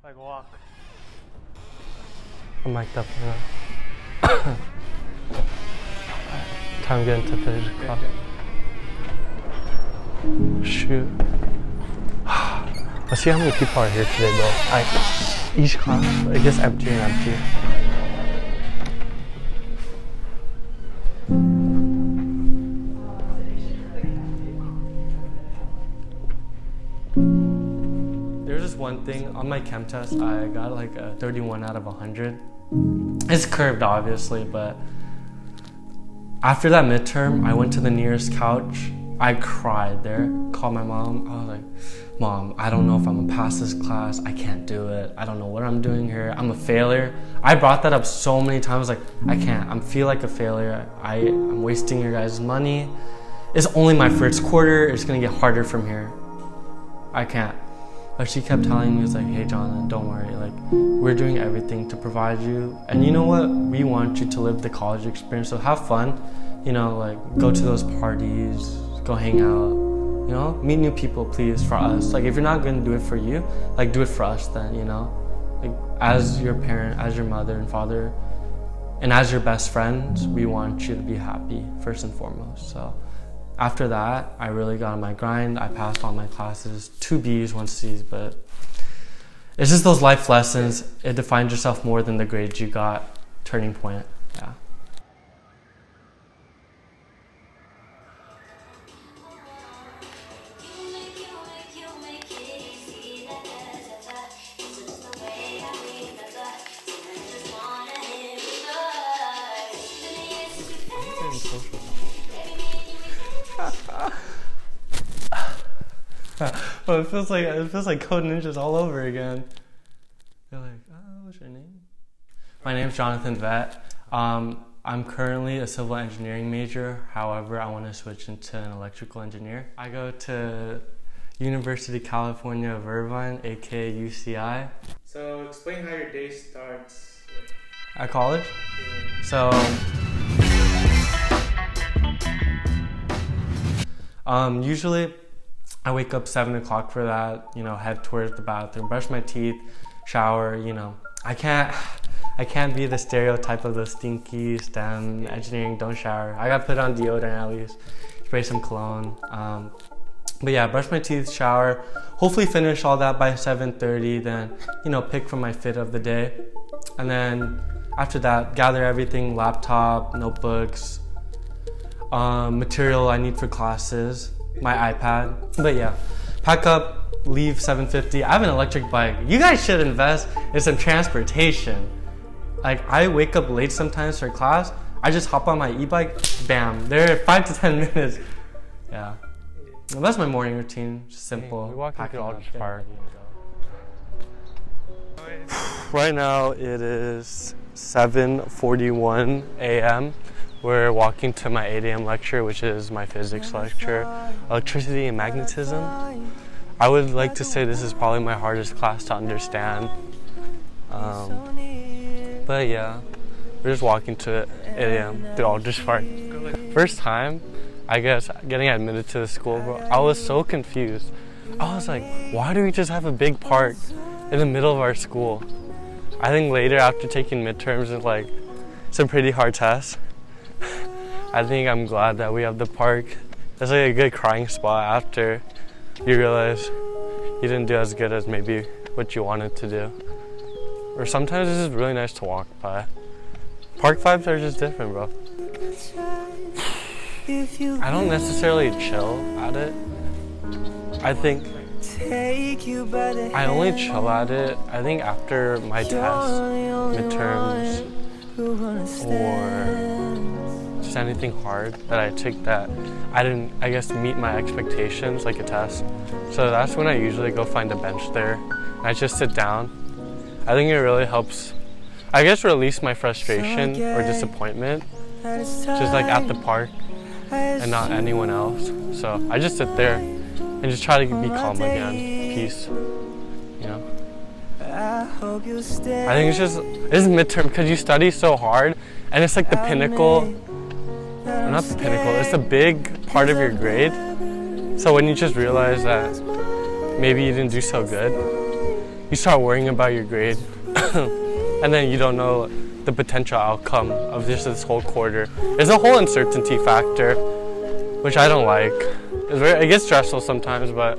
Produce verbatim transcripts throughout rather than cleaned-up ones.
Like walk. I'm mic'd up now. Time getting to finish class. Shoot. Let's see how many people are here today, bro. Like each class, it gets emptier and emptier. There's just one thing on my chem test. I got like a thirty-one out of one hundred. It's curved, obviously, but after that midterm, I went to the nearest couch. I cried there. Called my mom. I was like, "Mom, I don't know if I'm gonna pass this class. I can't do it. I don't know what I'm doing here. I'm a failure." I brought that up so many times. Like, I can't. I feel like a failure. I, I'm wasting your guys' money. It's only my first quarter. It's gonna get harder from here. I can't. But she kept telling me, it's like, "Hey Jonathan, don't worry, like, we're doing everything to provide you. And you know what? We want you to live the college experience, so have fun. You know, like, go to those parties, go hang out, you know? Meet new people, please, for us. Like, if you're not gonna do it for you, like, do it for us then, you know? Like, as your parent, as your mother and father, and as your best friends, we want you to be happy, first and foremost." So after that, I really got on my grind. I passed all my classes, two B's, one C's, but it's just those life lessons. It defines yourself more than the grades you got. Turning point, yeah. Well, it feels like it feels like Code Ninjas all over again. You're like, "Oh, what's your name?" My name's Jonathan Vett. Um, I'm currently a civil engineering major. However, I want to switch into an electrical engineer. I go to University of California Irvine, aka U C I. So, explain how your day starts. At college? Yeah. So, um, usually I wake up seven o'clock for that, you know, head towards the bathroom, brush my teeth, shower, you know. I can't, I can't be the stereotype of the stinky STEM engineering, don't shower. I gotta put on deodorant at least, spray some cologne. Um, but yeah, brush my teeth, shower, hopefully finish all that by seven thirty, then, you know, pick from my fit of the day. And then after that, gather everything, laptop, notebooks, um, material I need for classes, my iPad. But yeah, pack up, leave seven fifty. I have an electric bike. You guys should invest in some transportation. Like, I wake up late sometimes for class. I just hop on my e-bike, bam, there five to ten minutes. Yeah, well, that's my morning routine. Just simple. We walk into Aldrich Park. Right now it is seven forty-one a m We're walking to my eight a m lecture, which is my physics lecture, electricity and magnetism. I would like to say this is probably my hardest class to understand. Um, but yeah, we're just walking to eight a m through Aldrich Park. First time, I guess, getting admitted to the school, bro, I was so confused. I was like, why do we just have a big park in the middle of our school? I think later, after taking midterms and like some pretty hard tests, I think I'm glad that we have the park. That's like a good crying spot after you realize you didn't do as good as maybe what you wanted to do. Or sometimes it's just really nice to walk by. Park vibes are just different, bro. I don't necessarily chill at it. I think I only chill at it, I think, after my tests, midterms, or just anything hard that I took that I didn't, I guess, meet my expectations, like a test. So that's when I usually go find a bench there, and I just sit down. I think it really helps, I guess, release my frustration or disappointment, just like at the park and not anyone else. So I just sit there and just try to be calm again, peace, you know. I think it's just, it's midterm because you study so hard, and it's like the pinnacle, or not the pinnacle, it's a big part of your grade. So when you just realize that maybe you didn't do so good, you start worrying about your grade, and then you don't know the potential outcome of just this whole quarter. There's a whole uncertainty factor, which I don't like. It's very, it gets stressful sometimes, but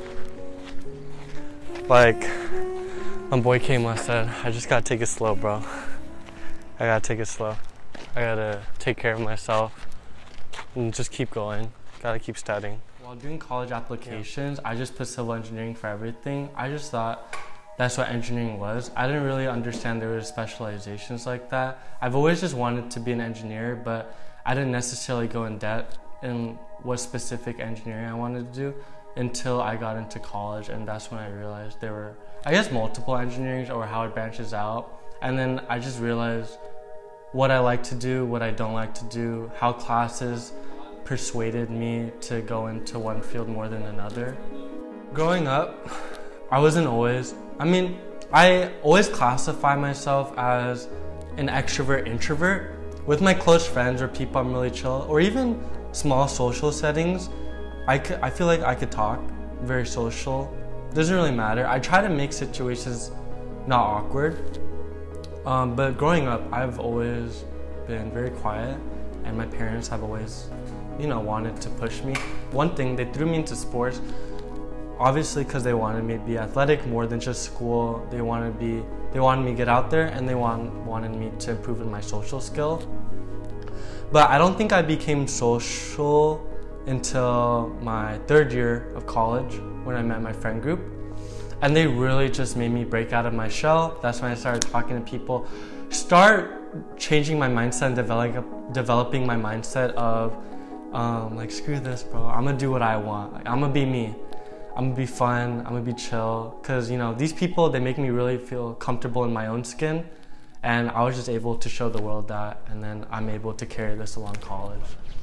like, my boy came and said, I just gotta take it slow, bro. I gotta take it slow. I gotta take care of myself and just keep going. Gotta keep studying. While doing college applications, yeah. I just put civil engineering for everything. I just thought that's what engineering was. I didn't really understand there were specializations like that. I've always just wanted to be an engineer, but I didn't necessarily go in depth in what specific engineering I wanted to do until I got into college, and that's when I realized there were, I guess, multiple engineerings or how it branches out. And then I just realized what I like to do, what I don't like to do, how classes persuaded me to go into one field more than another. Growing up, I wasn't always, I mean, I always classify myself as an extrovert introvert. With my close friends or people I'm really chill, or even small social settings, I, could, I feel like I could talk, very social. Doesn't really matter. I try to make situations not awkward. Um, but growing up, I've always been very quiet, and my parents have always, you know, wanted to push me. One thing, they threw me into sports, obviously because they wanted me to be athletic more than just school. They wanted to be, they wanted me to get out there, and they want, wanted me to improve in my social skill. But I don't think I became social until my third year of college when I met my friend group. And they really just made me break out of my shell. That's when I started talking to people, start changing my mindset and develop, developing my mindset of um, like, screw this, bro. I'm gonna do what I want. Like, I'm gonna be me. I'm gonna be fun. I'm gonna be chill. Cause you know, these people, they make me really feel comfortable in my own skin. And I was just able to show the world that, and then I'm able to carry this along college.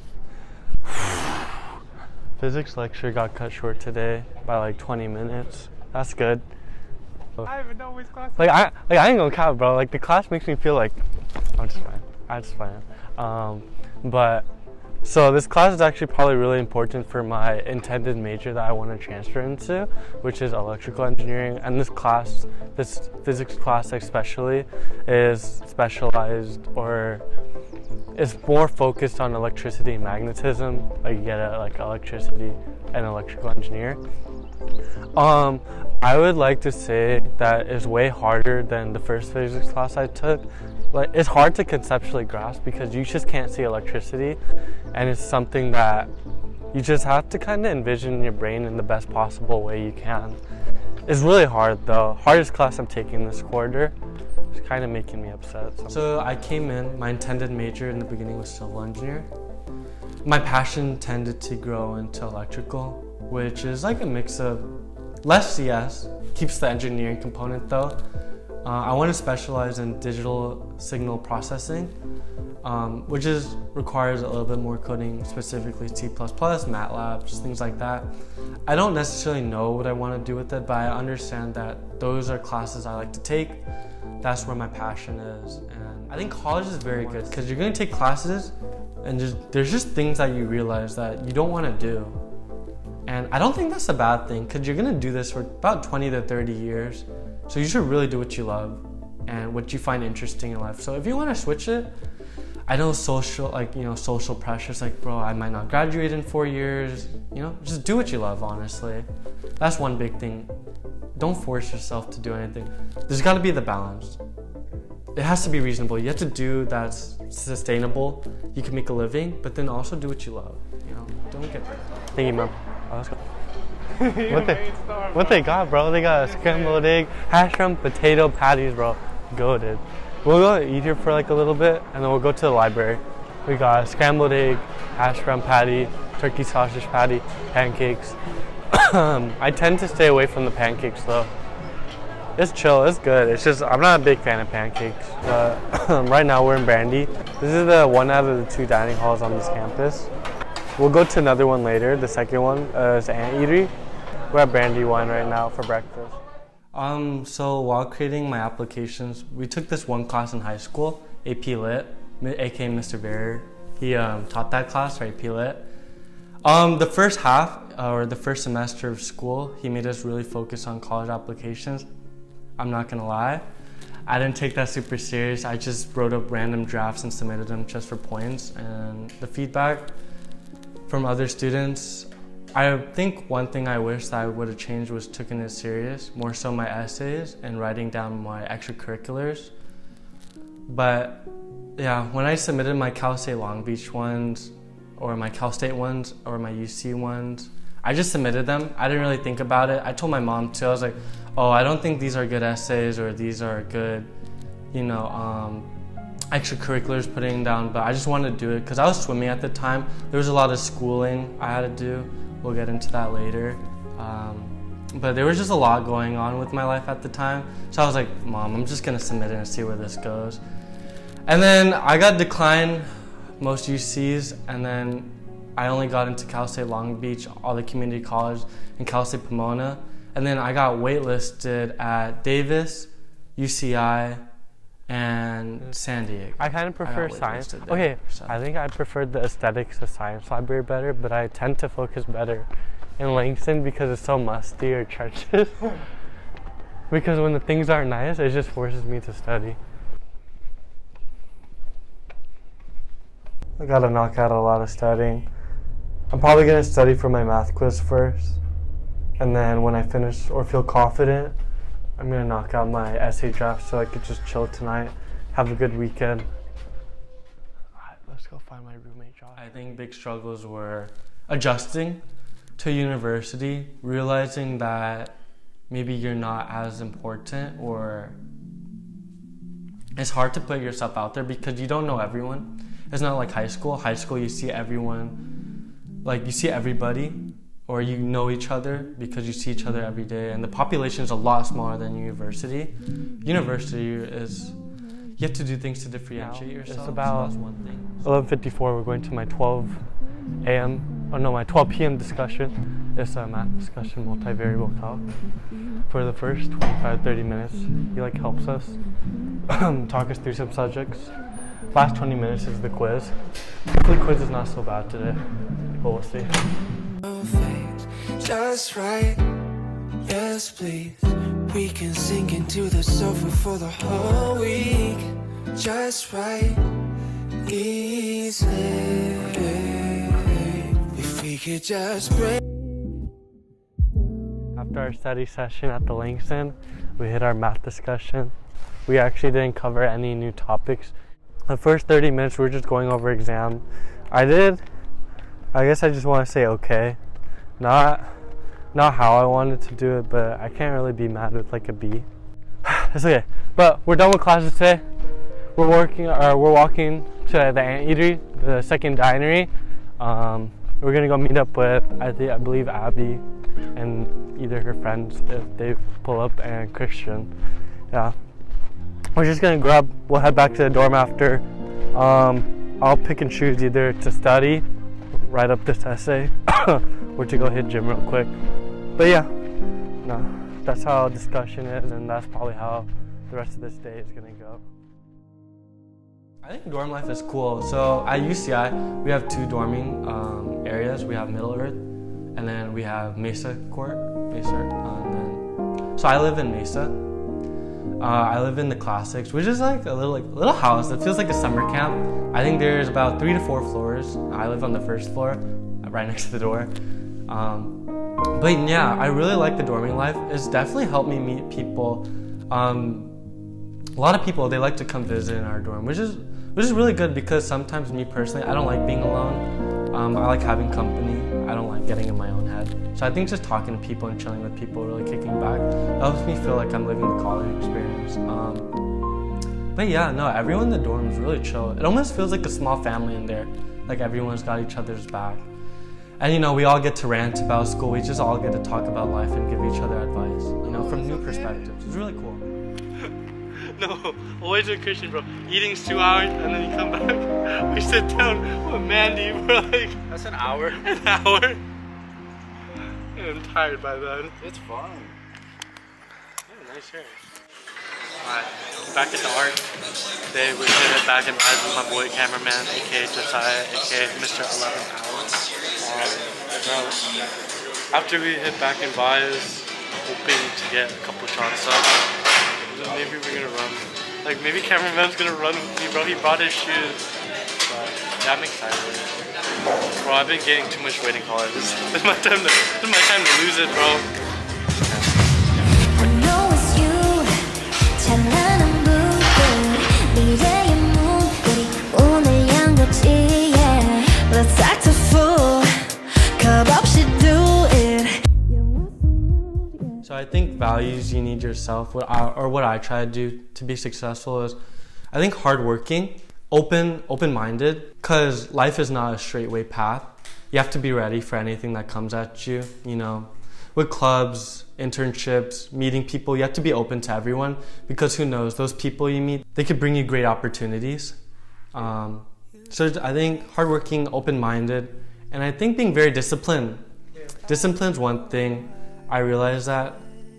Physics lecture got cut short today by like twenty minutes. That's good. I even know which class. Like I, like I ain't gonna cap, bro. Like the class makes me feel like I'm just fine. I'm just fine. Um, but so this class is actually probably really important for my intended major that I want to transfer into, which is electrical engineering. And this class, this physics class especially, is specialized or is more focused on electricity and magnetism. Like you get a, like electricity and electrical engineer. Um, I would like to say that it's way harder than the first physics class I took. Like, it's hard to conceptually grasp because you just can't see electricity, and it's something that you just have to kind of envision in your brain in the best possible way you can. It's really hard though. Hardest class I'm taking this quarter. It's kind of making me upset. Sometimes. So I came in, my intended major in the beginning was civil engineer. My passion tended to grow into electrical, which is like a mix of less C S, keeps the engineering component though. Uh, I want to specialize in digital signal processing, um, which is requires a little bit more coding, specifically C plus plus, MATLAB, just things like that. I don't necessarily know what I want to do with it, but I understand that those are classes I like to take. That's where my passion is, and I think college is very good because you're going to take classes, and just there's just things that you realize that you don't want to do. And I don't think that's a bad thing because you're gonna do this for about twenty to thirty years. So you should really do what you love and what you find interesting in life. So if you wanna switch it, I know social, like, you know, social pressures, like, bro, I might not graduate in four years. You know, just do what you love, honestly. That's one big thing. Don't force yourself to do anything. There's gotta be the balance. It has to be reasonable. You have to do that's sustainable. You can make a living, but then also do what you love. You know, don't get there. Thank you, Mom. Oh, let's go. what they, star, what they got, bro? They got a scrambled egg, hash brown, potato patties, bro. Goated. We'll go eat here for like a little bit, and then we'll go to the library. We got a scrambled egg, hash brown patty, turkey sausage patty, pancakes. I tend to stay away from the pancakes though. It's chill, it's good. It's just, I'm not a big fan of pancakes. But right now we're in Brandy. This is the one out of the two dining halls on this campus. We'll go to another one later. The second one uh, is Anteatery. We're at Brandy One right now for breakfast. Um, so while creating my applications, we took this one class in high school, A P Lit, aka Mister Barrier. He um, taught that class for A P Lit. Um, the first half, uh, or the first semester of school, he made us really focus on college applications. I'm not gonna lie. I didn't take that super serious. I just wrote up random drafts and submitted them just for points. And the feedback from other students, I think one thing I wish that I would have changed was taking it serious, more so my essays and writing down my extracurriculars. But yeah, when I submitted my Cal State Long Beach ones, or my Cal State ones, or my U C ones, I just submitted them. I didn't really think about it. I told my mom too, I was like, oh, I don't think these are good essays or these are good, you know, um, extracurriculars putting down, but I just wanted to do it because I was swimming at the time. There was a lot of schooling I had to do. We'll get into that later. Um, but there was just a lot going on with my life at the time. So I was like, Mom, I'm just gonna submit it and see where this goes. And then I got declined most U Cs, and then I only got into Cal State Long Beach, all the community college, and Cal State Pomona. And then I got waitlisted at Davis, U C I, and San Diego. I kind of prefer science. Okay, so. I think I preferred the aesthetics of science library better, but I tend to focus better in Langston because it's so musty or trenches. Because when the things aren't nice, it just forces me to study. I gotta knock out a lot of studying. I'm probably gonna study for my math quiz first. And then when I finish or feel confident, I'm gonna knock out my essay draft so I could just chill tonight, have a good weekend. Alright, let's go find my roommate, Josh. I think big struggles were adjusting to university, realizing that maybe you're not as important, or it's hard to put yourself out there because you don't know everyone. It's not like high school. High school, you see everyone, like you see everybody, or you know each other because you see each other every day, and the population is a lot smaller than university. University is, you have to do things to differentiate now, yourself. It's about so that's one thing. eleven fifty-four, we're going to my twelve a m, oh no, my twelve p m discussion. It's a math discussion, multivariable calc. For the first twenty-five, thirty minutes, he like helps us talk us through some subjects. Last twenty minutes is the quiz. Hopefully quiz is not so bad today, but we'll see. Just right, yes please. We can sink into the sofa for the whole week. Just right, easy. If we could just break. After our study session at the Langston, we hit our math discussion. We actually didn't cover any new topics. The first thirty minutes we were just going over exam. I did, I guess I just want to say okay. Not not how I wanted to do it, but I can't really be mad with like a B. It's okay. But we're done with classes today. We're working or we're walking to the anteatery, the second dinery. Um, we're gonna go meet up with I think I believe Abby and either her friends if they pull up, and Christian. Yeah. We're just gonna grab, we'll head back to the dorm after. Um, I'll pick and choose either to study, write up this essay, or to go hit gym real quick. But yeah, no, that's how discussion is, and that's probably how the rest of this day is gonna go. I think dorm life is cool. So at U C I, we have two dorming um, areas. We have Middle Earth, and then we have Mesa Court. Mesa, uh, and then, so I live in Mesa. Uh, I live in the Classics, which is like a little like little house that feels like a summer camp. I think there's about three to four floors. I live on the first floor, right next to the door. Um, but yeah, I really like the dorming life. It's definitely helped me meet people. Um, a lot of people, they like to come visit in our dorm, which is which is really good because sometimes me personally, I don't like being alone. Um, I like having company. I don't like getting in my own head. So I think just talking to people and chilling with people, really kicking back, that helps me feel like I'm living the college experience. Um, but yeah, no, everyone in the dorm is really chill. It almost feels like a small family in there. Like everyone's got each other's back. And you know, we all get to rant about school. We just all get to talk about life and give each other advice, you know, from new perspectives. It's really cool. No, always with Christian, bro. Eating's two hours and then you come back. We sit down with Mandy for like... That's an hour. An hour. And I'm tired by then. It's fun. Yeah, nice hair. Alright, back at the art. Today we hit it back in bed with my boy cameraman, aka Josiah, aka Mister eleven Hours. Um, well, after we hit back in bias, hoping to get a couple shots up. sure we're gonna run. Like maybe cameraman's gonna run with me, bro. He brought his shoes. But yeah, I'm excited. Bro, I've been gaining too much weight in college. This, this is my time to this is my time to lose it, bro. I know it's you. 찬란한 불빛 미래의 문들이 오늘 양같이 yeah. Let's act a fool. 겁 없이 do it. So I think values you need yourself, what I, or what I try to do to be successful is, I think hardworking, open, open-minded, because life is not a straight way path. You have to be ready for anything that comes at you, you know, with clubs, internships, meeting people, you have to be open to everyone, because who knows, those people you meet, they could bring you great opportunities. Um, so I think hardworking, open-minded, and I think being very disciplined. Discipline is one thing. I realize that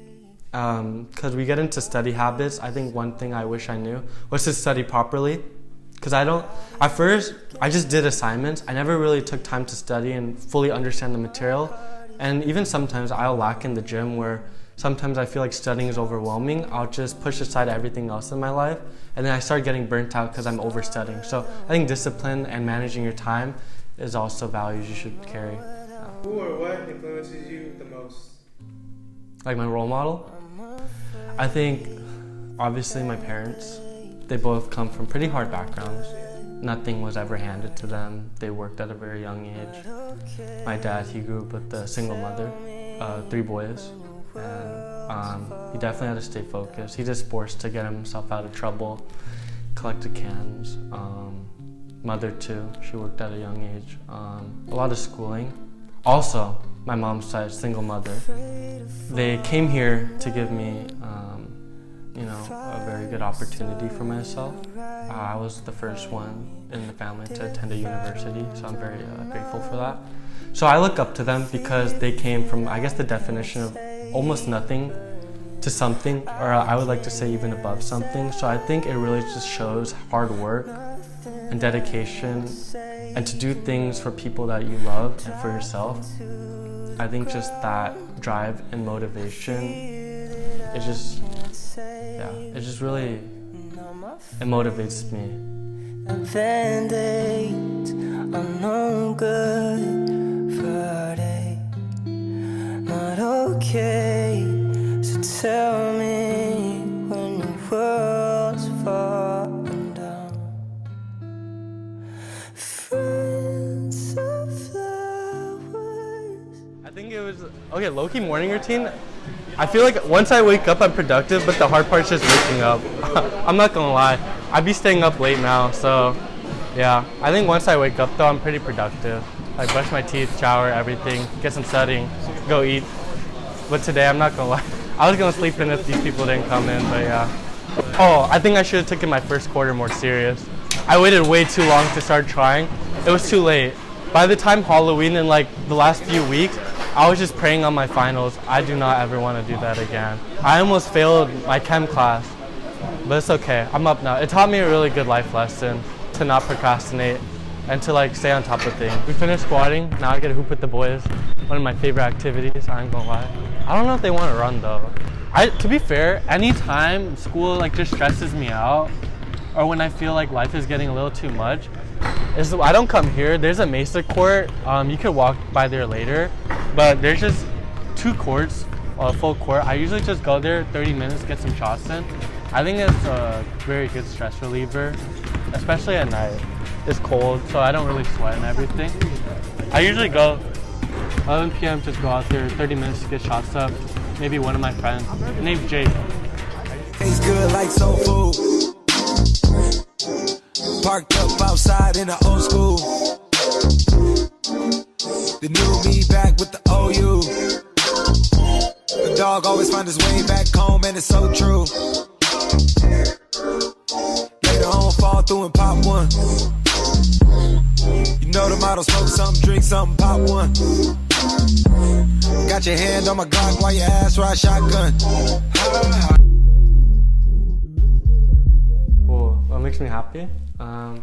because um, we get into study habits, I think one thing I wish I knew was to study properly. Because I don't, at first, I just did assignments. I never really took time to study and fully understand the material. And even sometimes I'll lack in the gym where sometimes I feel like studying is overwhelming. I'll just push aside everything else in my life. And then I start getting burnt out because I'm overstudying. So I think discipline and managing your time is also values you should carry. Who or what influences you the most? Like my role model? I think obviously my parents. They both come from pretty hard backgrounds. Nothing was ever handed to them. They worked at a very young age. My dad, he grew up with a single mother, uh, three boys, and um, he definitely had to stay focused. He did sports to get himself out of trouble, collected cans. Um, mother too, she worked at a young age. Um, a lot of schooling. Also, my mom's side, single mother. They came here to give me, um, you know, a very good opportunity for myself. Uh, I was the first one in the family to attend a university, so I'm very uh, grateful for that. So I look up to them because they came from, I guess, the definition of almost nothing to something, or I would like to say even above something. So I think it really just shows hard work and dedication, and to do things for people that you love and for yourself. I think just that drive and motivation, it just, yeah, it just really, it motivates me. Band-aids are no good Friday, not okay. So tell me when the world's falling down. Friends of flowers. I think it was, okay, low-key morning routine. I feel like once I wake up, I'm productive, but the hard part's just waking up. I'm not gonna lie. I'd be staying up late now, so yeah. I think once I wake up though, I'm pretty productive. Like brush my teeth, shower, everything, get some studying, go eat. But today, I'm not gonna lie. I was gonna sleep in if these people didn't come in, but yeah. Oh, I think I should have taken my first quarter more serious. I waited way too long to start trying. It was too late. By the time Halloween and like the last few weeks, I was just praying on my finals. I do not ever want to do that again. I almost failed my chem class, but it's okay. I'm up now. It taught me a really good life lesson to not procrastinate and to like stay on top of things. We finished squatting. Now I get to hoop with the boys. One of my favorite activities, I ain't gonna lie. I don't know if they want to run though. I, to be fair, anytime school like just stresses me out, or when I feel like life is getting a little too much, is I don't come here. There's a Mesa court. Um, you could walk by there later, but there's just two courts, a full court. I usually just go there thirty minutes, get some shots in. I think it's a very good stress reliever, especially at night. It's cold, so I don't really sweat and everything. I usually go eleven p m just go out there, thirty minutes to get shots up. Maybe one of my friends, his name's Jake. Tastes good like soul food. Parked up outside in the old school. The new me back with the O U. The dog always find his way back home, and it's so true. Later on, fall through and pop one. You know the motto, smoke something, drink something, pop one. Got your hand on my Glock while your ass ride shotgun. Well, what makes me happy? Um,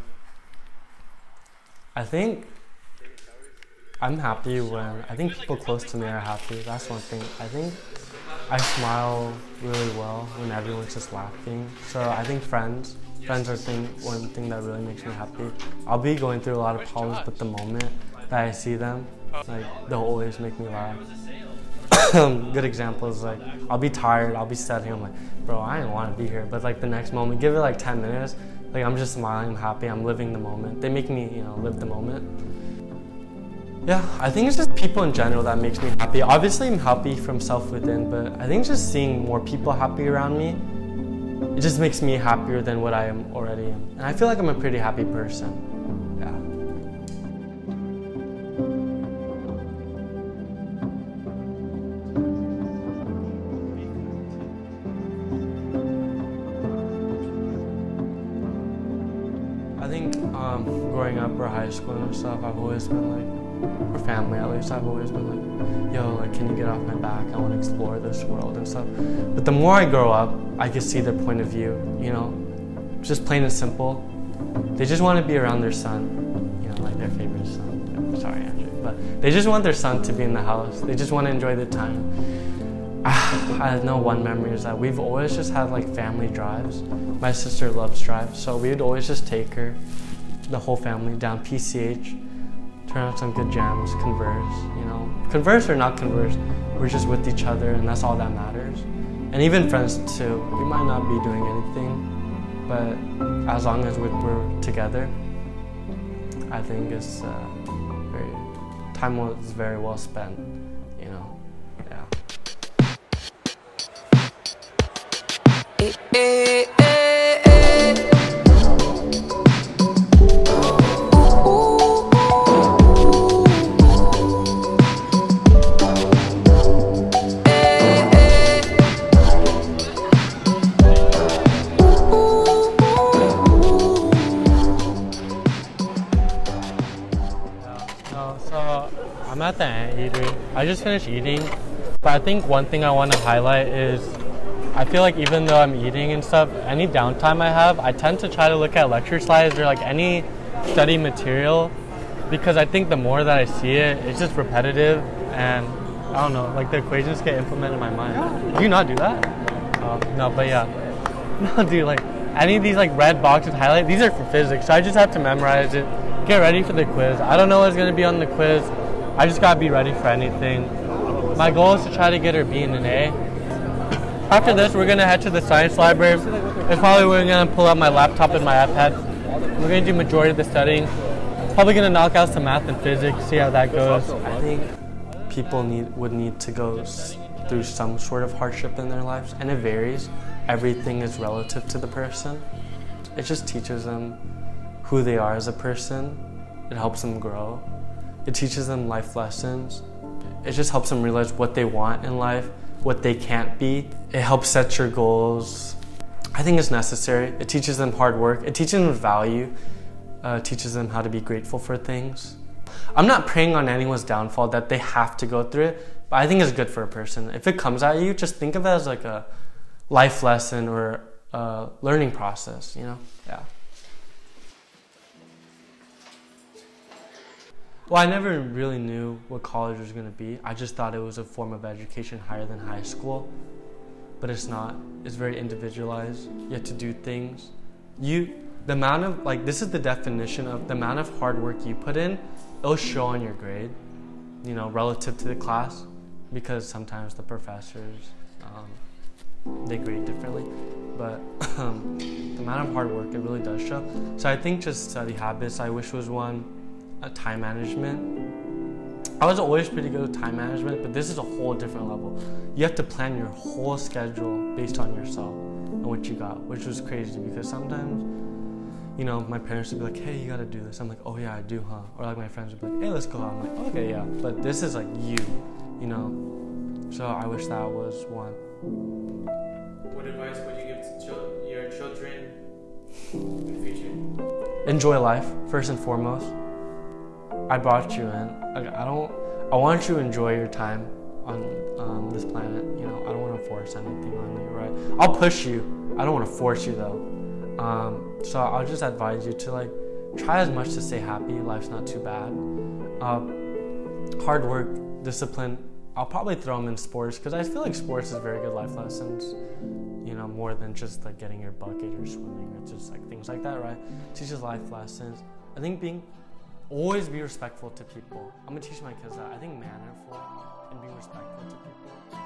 I think I'm happy when I think people close to me are happy. That's one thing. I think I smile really well when everyone's just laughing. So I think friends, friends are thing, one thing that really makes me happy. I'll be going through a lot of problems, but the moment that I see them, like they'll always make me laugh. Good example is like, I'll be tired, I'll be studying, I'm like, bro, I didn't want to be here. But like the next moment, give it like ten minutes, like I'm just smiling, I'm happy, I'm living the moment. They make me, you know, live the moment. Yeah, I think it's just people in general that makes me happy. Obviously I'm happy from self within, but I think just seeing more people happy around me, it just makes me happier than what I am already am. And I feel like I'm a pretty happy person. Yeah. I think um, growing up or high school and stuff, I've always been like, or family at least, I've always been like, yo, like, can you get off my back? I want to explore this world and stuff. But the more I grow up, I can see their point of view, you know, just plain and simple. They just want to be around their son, you know, like their favorite son. Sorry, Andrew, but they just want their son to be in the house. They just want to enjoy the time. I know one memory is that we've always just had like family drives. My sister loves drives, so we would always just take her, the whole family, down P C H, turn on some good jams, converse, you know. Converse or not converse, we're just with each other and that's all that matters. And even friends too, we might not be doing anything, but as long as we're, we're together, I think it's uh, very, time was very well spent, you know, yeah. Eh, eh, eh, eh. I'm at the anteater. I just finished eating, but I think one thing I want to highlight is I feel like even though I'm eating and stuff, any downtime I have, I tend to try to look at lecture slides or like any study material, because I think the more that I see it, it's just repetitive and I don't know, like the equations get implemented in my mind. Do you not do that? Oh, no, but yeah. No, dude, like any of these like red boxes highlight, these are for physics, so I just have to memorize it, get ready for the quiz. I don't know what's going to be on the quiz. I just gotta be ready for anything. My goal is to try to get her B and an A. After this, we're gonna head to the science library. It's probably we're gonna pull out my laptop and my iPad. We're gonna do majority of the studying. Probably gonna knock out some math and physics, see how that goes. I think people need would need to go through some sort of hardship in their lives, and it varies. Everything is relative to the person. It just teaches them who they are as a person. It helps them grow. It teaches them life lessons. It just helps them realize what they want in life, what they can't be. It helps set your goals. I think it's necessary. It teaches them hard work. It teaches them value. Uh, it teaches them how to be grateful for things. I'm not preying on anyone's downfall that they have to go through it, but I think it's good for a person. If it comes at you, just think of it as like a life lesson or a learning process, you know? Yeah. Well, I never really knew what college was going to be. I just thought it was a form of education higher than high school, but it's not. It's very individualized. You have to do things. You, the amount of, like, this is the definition of the amount of hard work you put in, it'll show on your grade, you know, relative to the class, because sometimes the professors, um, they grade differently, but um, the amount of hard work, it really does show. So I think just study habits, I wish was one. Uh, time management. I was always pretty good with time management, but this is a whole different level. You have to plan your whole schedule based on yourself and what you got, which was crazy because sometimes, you know, my parents would be like, hey, you gotta do this. I'm like, oh yeah, I do, huh? Or like my friends would be like, hey, let's go out. I'm like, okay, yeah. But this is like you, you know? So I wish that was one. What advice would you give to chil- your children in the future? Enjoy life, first and foremost. I brought you in. Like, I don't. I want you to enjoy your time on um, this planet. You know, I don't want to force anything on you, right? I'll push you. I don't want to force you though. Um, so I'll just advise you to like try as much to stay happy. Life's not too bad. Uh, hard work, discipline, I'll probably throw them in sports because I feel like sports is very good life lessons. You know, more than just like getting your bucket or swimming. It's just like things like that, right? It teaches life lessons. I think being, always be respectful to people. I'm gonna teach my kids that. I think mannerful and being respectful to people.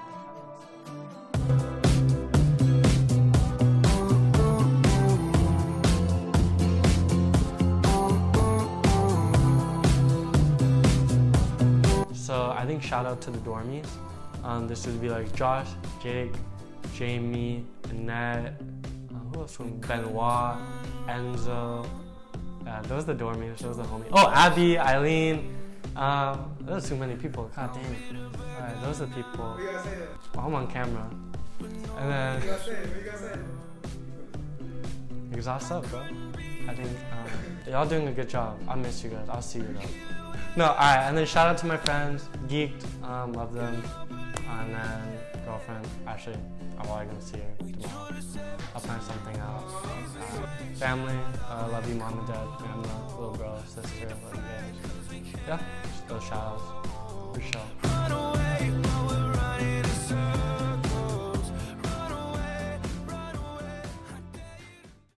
So I think shout out to the dormies. Um, this would be like Josh, Jake, Jamie, Annette, uh, who else from Benoit, Enzo. Yeah, those are the dormies, those are the homies. Oh, Abby, Eileen. Um, there's too many people. God dang. Alright, those are the people. What you gotta say then? Well, I'm on camera. And then. What you gotta say? What you gotta say? Exhaust up, bro. I think um, y'all doing a good job. I miss you guys. I'll see you though. No, alright, and then shout out to my friends, Geeked, um, love them. And then girlfriend, actually, I'm probably gonna see her tomorrow. I'll plan something out. Uh, family, uh, love you, mom and dad, grandma, little bro, sister, love you guys. Yeah, just those shout outs, for sure.